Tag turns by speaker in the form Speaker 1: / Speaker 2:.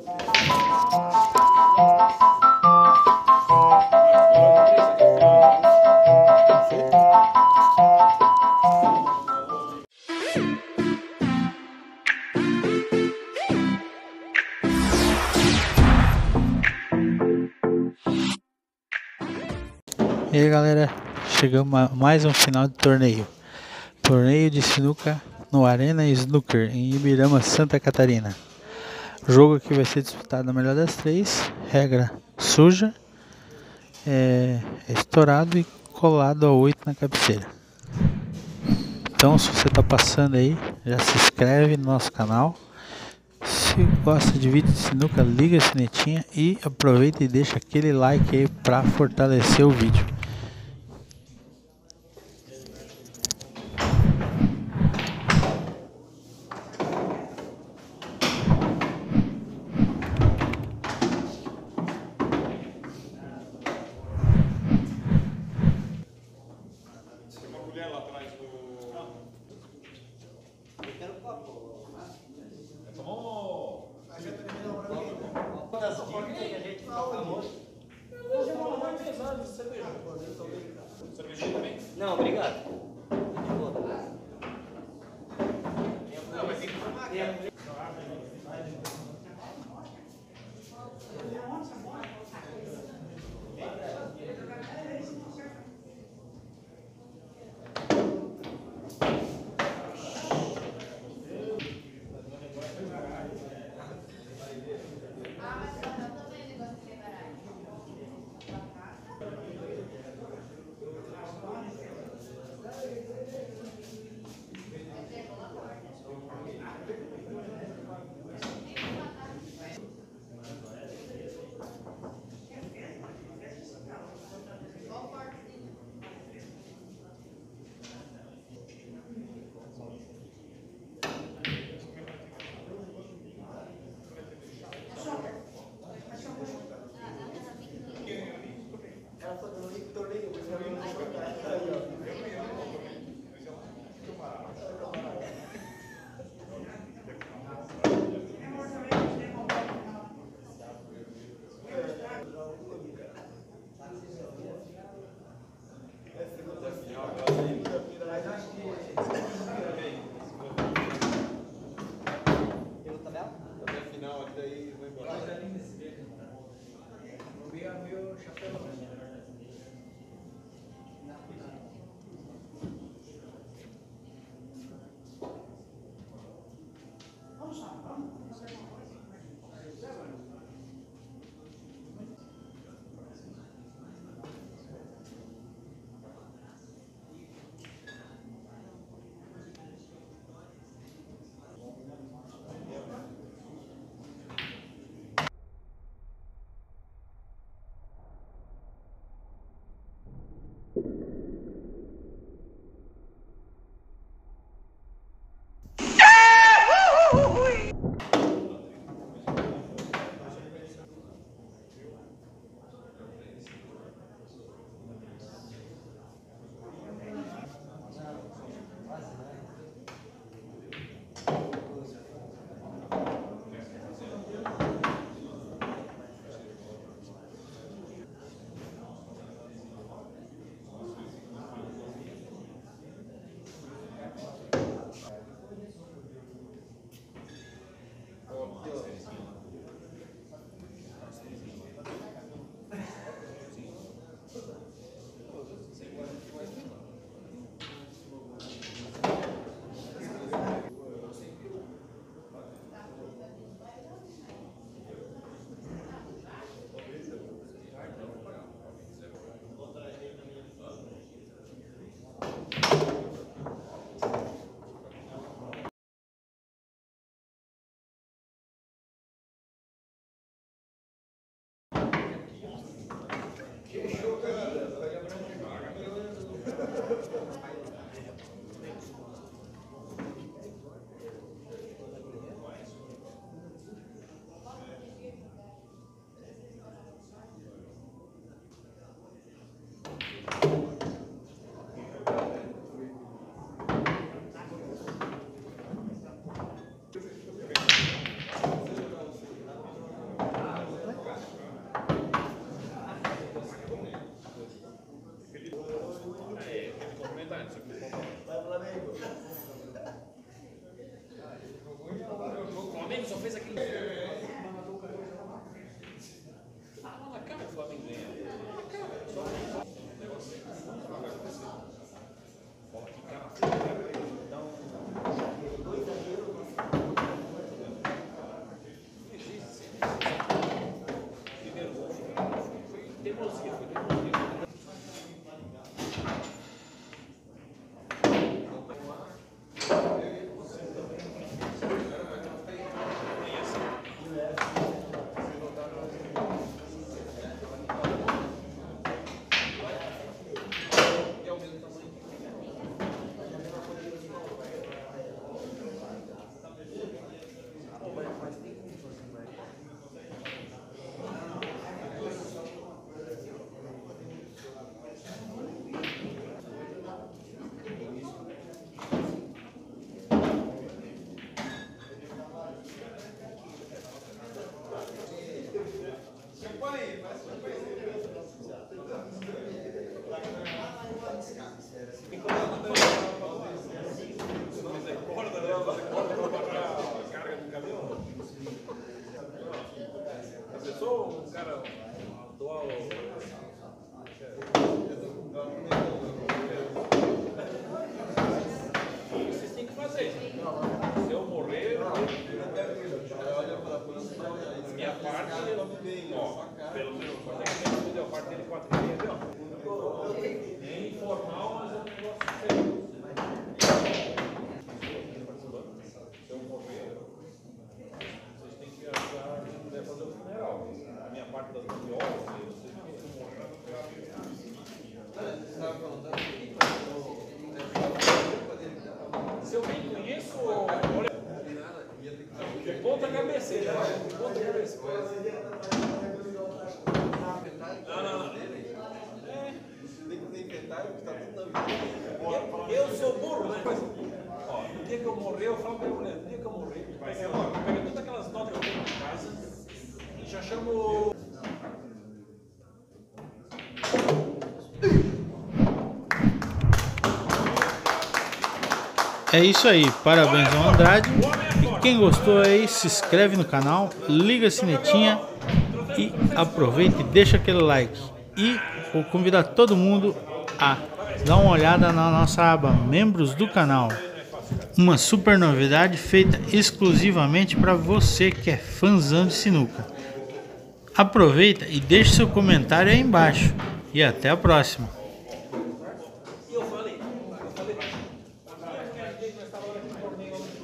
Speaker 1: E aí galera, chegamos a mais um final de torneio. Torneio de sinuca no Arena Snooker em Ibirama, Santa Catarina. O jogo aqui vai ser disputado na melhor das três. Regra suja, estourado e colado a 8 na cabeceira. Então se você está passando aí, já se inscreve no nosso canal. Se gosta de vídeo de sinuca, liga a sinetinha e aproveita e deixa aquele like aí para fortalecer o vídeo.
Speaker 2: Não, obrigado. minha parte, ó, pelo menos, a parte dele 4,5, ó. É informal, mas é um negócio sério. Se eu morrer, vocês têm que ajudar quem puder fazer o funeral. A minha parte das mandiolas, vocês têm que morrer. Se eu bem conheço, olha. Ponta cabeceira, ponta cabeceira. Não. Eu sou burro, né? Ó, no dia que eu morrer, eu falo pra minha mulher, no dia que eu morrer, pega todas aquelas notas que eu tenho em casa e já chamo.
Speaker 1: É isso aí, parabéns ao Andrade. E quem gostou aí, se inscreve no canal, liga a sinetinha e aproveita e deixa aquele like. E vou convidar todo mundo a dar uma olhada na nossa aba membros do canal. Uma super novidade feita exclusivamente para você que é fãzão de sinuca. Aproveita e deixe seu comentário aí embaixo. E até a próxima.
Speaker 2: E eu falei, a mulher que nós estávamos aqui no torneio lá no